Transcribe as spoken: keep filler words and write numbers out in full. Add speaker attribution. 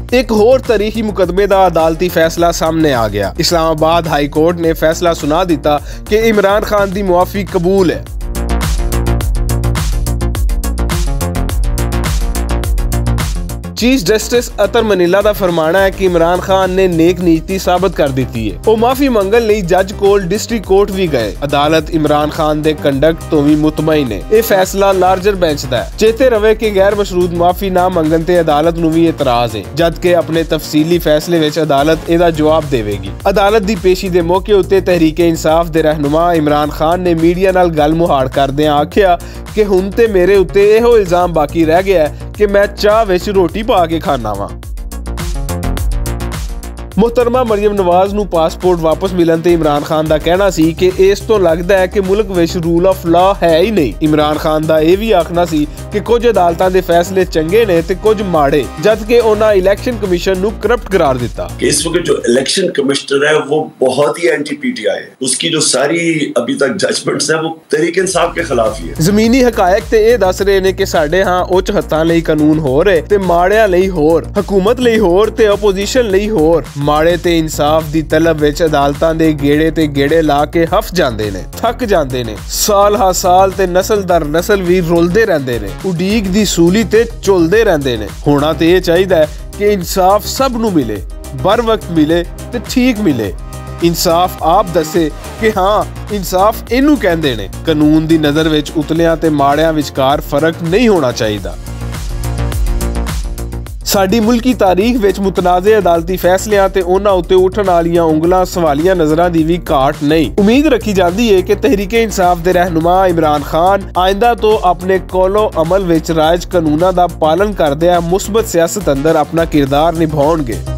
Speaker 1: एक होर तारीखी मुकदमे का अदालती फैसला सामने आ गया। इस्लामाबाद हाई कोर्ट ने फैसला सुना दिता कि इमरान खान की मुआफी कबूल है। चीफ जस्टिस अतर मनीला का फरमाना है कि इमरान खान ने नेक नीति साबित कर दी है। वो माफी मंगन ਲਈ जज कोल डिस्ट्रिक्ट कोर्ट भी गए। अदालत इमरान खान के कंडक्ट तो भी मुतमईन है। यह फैसला लार्जर बेंच का है। चेते रवे कि गैर मशरूत माफी ना मंगन ते अदालत नूं भी एतराज है, जबकि अपने तफसीली फैसले विच अदालत इसदा जवाब देवेगी। अदालत की पेशी के मौके उत्ते तहरीके इंसाफ के रहनुमा इमरान खान ने मीडिया नाल गल मुहाड़ करदिआं आखिया कि हुण ते मेरे उत्ते इहो इल्जाम बाकी रह गया है कि मैं चाह विच रोटी पा के खाना वा। मोहतरमा मरियम नवाज नूं पासपोर्ट वापस मिलन ते इमरान खान का कहना सी कि इस तो लगता है कि मुल्क विच रूल ऑफ लॉ है ही नहीं। इमरान खान का यह भी आखना सी कि कुछ अदालतां दे फैसले चंगे ने ते कुछ माड़े, जबकि उन्हां इलैक्शन कमीशन नूं करप्ट करार दिता।
Speaker 2: इस वक्त जो इलेक्शन कमिश्नर है वो बहुत ही एंटी पीटीआई है। उसकी जो सारी अभी तक जजमेंट्स है वो तहरीक इंसाफ के खिलाफ ही है।
Speaker 1: जमीनी हकायक ते ये दस रहे ने कि साडे हां उच्च हत्थां लई कानून होर है ते माड़ियां लई होर, हुकूमत लई होर ते ओपोजिशन लई होर। माड़े ते इंसाफ दी तलब विच अदालतां दे गेड़े ते गेड़े ला के हफ जांदे ने, थक जांदे ने। साल हा साल ते नस्ल दर नस्ल भी रुलदे रहंदे ने, उडीक दी सूली ते चुलदे रहंदे ने। होना ते ये चाहिदा है कि इंसाफ सब नूं मिले, बर वक्त मिले ते ठीक मिले। इंसाफ आप दसे कि हाँ इंसाफ इनू कहंदे ने। कानून दी नज़र विच उतलियां ते माड़ियां विचकार फर्क नहीं होना चाहिदा। साडी मुल्की तारीख विच मुतनाज़े अदालती फैसलियां ते उन्हां उत्ते उठण वालियां उंगलां सवालिया नज़रां दी भी घाट नहीं। उम्मीद रखी जाती है कि तहरीके इंसाफ दे रहनुमा इमरान खान आइंदा तो अपने कौलो अमल विच राज कानूनां दा पालन करदिआं मुस्बत सियासत अंदर अपना किरदार निभाउणगे।